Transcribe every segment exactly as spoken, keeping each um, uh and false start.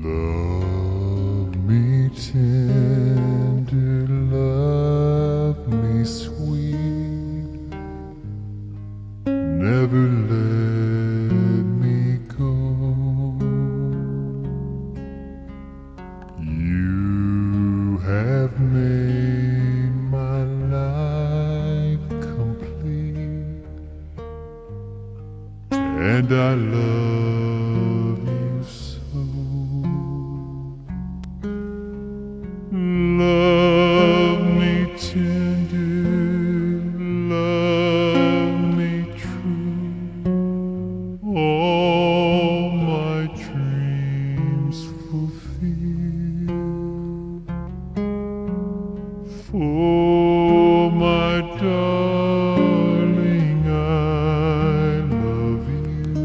Love me tender, love me sweet, never let me go. You have made my life complete, and I love you so. Love me tender, love me true, all my dreams fulfill. For my darling, I love you,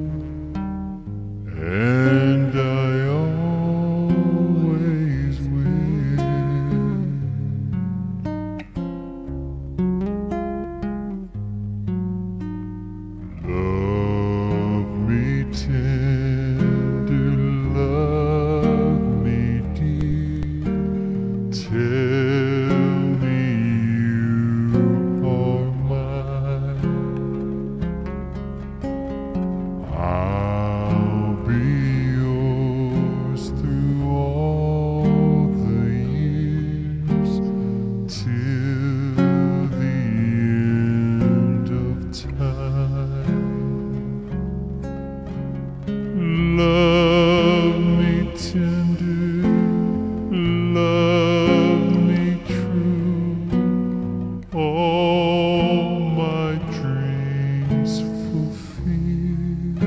and I always will. Love me tender, love me dear, tell me you are mine. I'll be yours through all the years, till the end of time. Love me tender, love me true, all my dreams fulfill.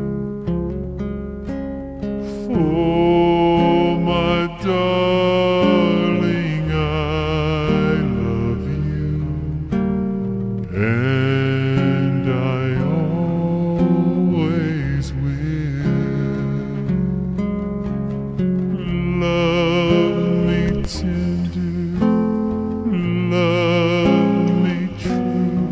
For my darling, I love you, and I always will. Love me tender, love me true,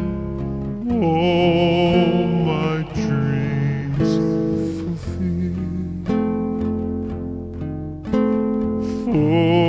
all my dreams fulfill. For